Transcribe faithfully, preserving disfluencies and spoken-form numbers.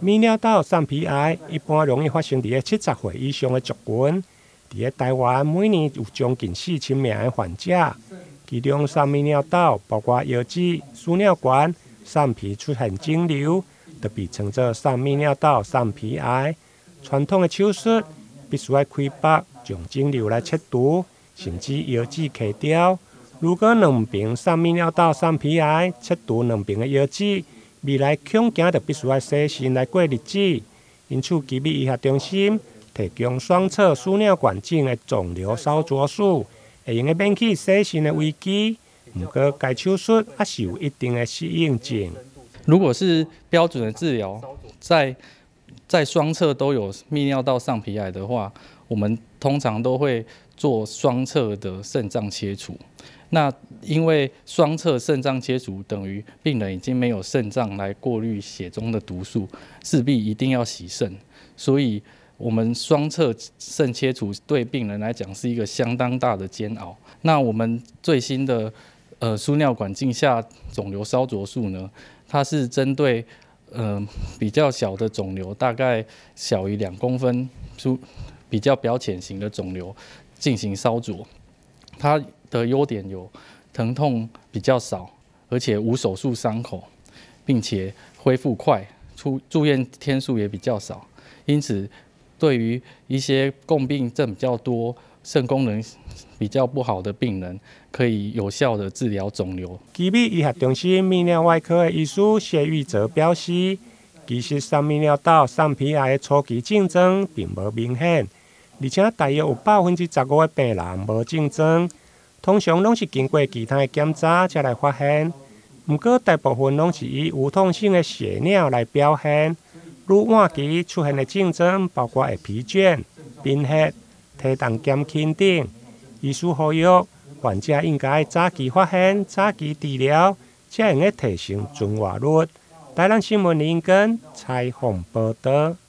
泌尿道上皮癌一般容易发生在七十岁以上的族群。在台湾，每年有将近四千名的患者，其中上泌尿道包括腰子、输尿管、上皮出现肿瘤，就被称作上泌尿道上皮癌。传统的手术必须要开腹，将肿瘤来切除，甚至腰子切掉。如果两边上泌尿道上皮癌切除两边的腰子，未来恐惊就必须要洗肾来过日子。因此，奇美医学中心提供双侧输尿管镜的肿瘤烧灼术，会用免去洗肾的危机。不过，该手术还是有一定的适应症。 如果是标准的治疗，在在双侧都有泌尿道上皮癌的话，我们通常都会做双侧的肾脏切除。那因为双侧肾脏切除等于病人已经没有肾脏来过滤血中的毒素，势必一定要洗肾，所以我们双侧肾切除对病人来讲是一个相当大的煎熬。那我们最新的呃输尿管镜下肿瘤烧灼术呢，它是针对呃比较小的肿瘤，大概小于两公分，比较表浅型的肿瘤进行烧灼。它的优点有疼痛比较少，而且无手术伤口，并且恢复快，出住院天数也比较少。因此，对于一些共病症比较多、肾功能比较不好的病人，可以有效的治疗肿瘤。 奇美医学中心泌尿外科的医师谢玉泽表示，其实上泌尿道上皮癌的初期症状并无明显，而且大约有百分之十五的病人无症状，通常拢是经过其他的检查才来发现。不过大部分拢是以无痛性的血尿来表现。如晚期出现的症状包括会疲倦、贫血、体重减轻等。医师呼吁患者应该早期发现、早期治疗，才能够提升存活率。台南新闻林根采访报道。